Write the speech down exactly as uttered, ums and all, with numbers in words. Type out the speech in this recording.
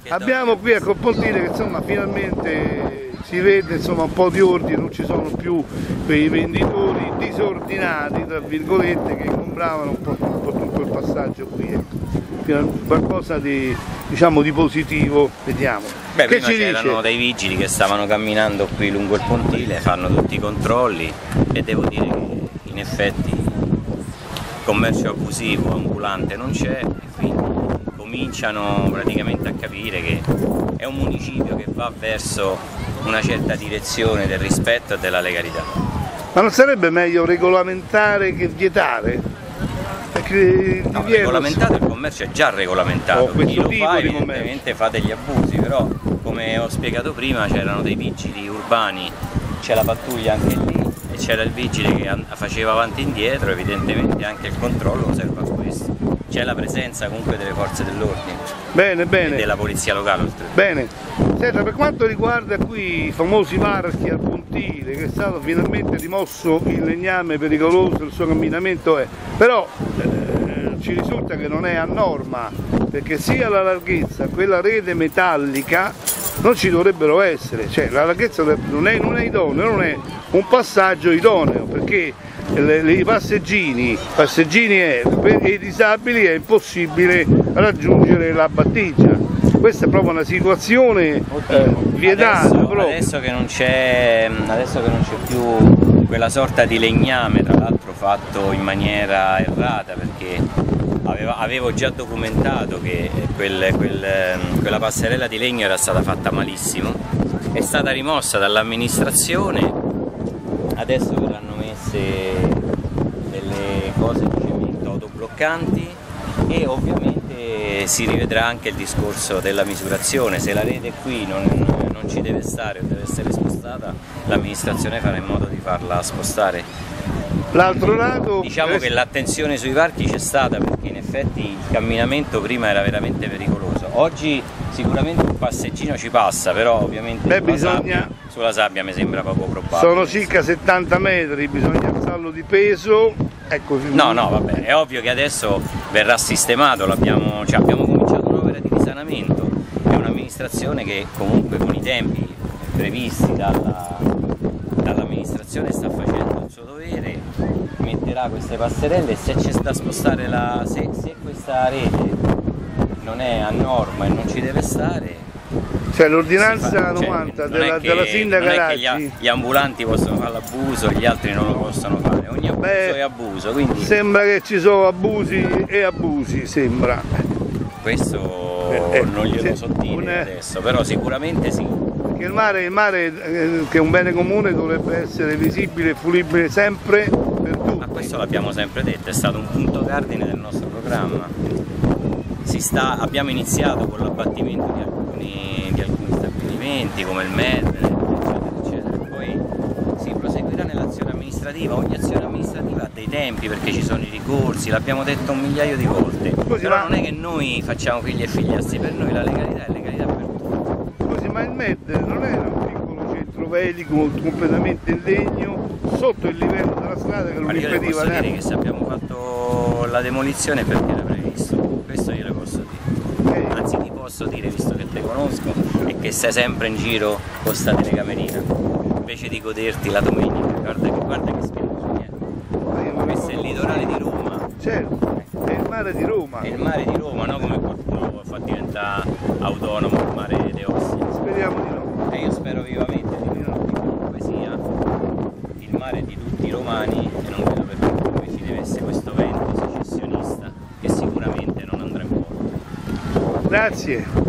Abbiamo qui a Pontile che insomma finalmente si vede insomma un po' di ordine, non ci sono più quei venditori disordinati tra virgolette che ingombravano un po', un po' tutto il passaggio qui, ecco. Qualcosa di, diciamo, di positivo, vediamo. Beh, che prima ci c'erano dice? dei vigili che stavano camminando qui lungo il pontile, fanno tutti i controlli e devo dire che in effetti commercio abusivo ambulante non c'è e quindi cominciano praticamente a capire che è un municipio che va verso una certa direzione del rispetto e della legalità. Ma non sarebbe meglio regolamentare che vietare? Perché no, regolamentato il commercio è già regolamentato, oh, chi lo fa di evidentemente fa degli abusi, però come ho spiegato prima c'erano dei vigili urbani, c'è la pattuglia anche lì e c'era il vigile che faceva avanti e indietro, evidentemente anche il controllo serve a questo. C'è la presenza comunque delle forze dell'ordine. Bene, bene. E della polizia locale oltre. Bene. Senta, per quanto riguarda qui i famosi marchi al Pontile, che è stato finalmente rimosso il legname pericoloso, il suo camminamento è, però eh, ci risulta che non è a norma, perché sia la larghezza, quella rete metallica non ci dovrebbero essere, cioè la larghezza non è, non è idoneo, non è un passaggio idoneo, perché i passeggini, passeggini è, per i disabili è impossibile raggiungere la battigia. Questa è proprio una situazione eh, vietata. Adesso, adesso che non c'è adesso che non c'è più quella sorta di legname, tra l'altro fatto in maniera errata, perché aveva, avevo già documentato che quel, quel, quella passerella di legno era stata fatta malissimo, è stata rimossa dall'amministrazione, adesso verranno messe delle cose di cemento autobloccanti e ovviamente si rivedrà anche il discorso della misurazione. Se la rete qui non, non ci deve stare o deve essere spostata, l'amministrazione farà in modo di farla spostare. L'altro lato... Diciamo che l'attenzione sui varchi c'è stata, perché in effetti il camminamento prima era veramente pericoloso. Oggi sicuramente un passeggino ci passa, però ovviamente Beh, sulla, bisogna... sabbia, sulla sabbia mi sembra poco probabile. Sono circa settanta metri, bisogna alzarlo di peso. Ecco, no, no, va bene, è ovvio che adesso verrà sistemato, abbiamo, cioè abbiamo cominciato un'opera di risanamento, è un'amministrazione che comunque con i tempi previsti dalla, dall'amministrazione sta facendo il suo dovere, metterà queste passerelle e se c'è da spostare la, se, se questa rete non è a norma e non ci deve stare, cioè l'ordinanza fa, novanta cioè, della, che, della sindaca Raggi, gli, gli ambulanti possono fare l'abuso, gli altri non lo possono fare, ogni abuso Beh, è abuso, quindi sembra che ci sono abusi e abusi, sembra. Questo eh, eh, non glielo se, so dire una... adesso, però sicuramente sì. Perché il mare, il mare eh, che è un bene comune, dovrebbe essere visibile e fruibile sempre per tutti. Ma questo l'abbiamo sempre detto, è stato un punto cardine del nostro programma. Si sta, abbiamo iniziato con l'abbattimento di alcuni, di alcuni stabilimenti come il Med, eccetera, eccetera. Poi si proseguirà nell'azione amministrativa, ogni azione amministrativa ha dei tempi perché ci sono i ricorsi, l'abbiamo detto un migliaio di volte. Scusi, però ma... non è che noi facciamo figli e figliastri, per noi la legalità è legalità per tutti. Scusi, ma il Med non era un piccolo centro velico completamente in legno sotto il livello della strada che non impediva? Io le posso né? dire che se abbiamo fatto la demolizione è perché era previsto, questo io le posso dire. Okay. Anzi ti posso dire, visto che te conosco e che sei sempre in giro con sta telecamerina, invece di goderti la domenica, guarda che, guarda che spiace niente. Questo è il litorale di Roma. Certo, è il mare di Roma. È il mare di Roma, no come qualcuno lo fa diventare autonomo il mare de Ossi. Speriamo di no. E io spero vivamente di no, che comunque sia il mare di tutti i romani e non vedo perché come ci deve essere questo vento secessionista che sicuramente non andrà in porto. Grazie.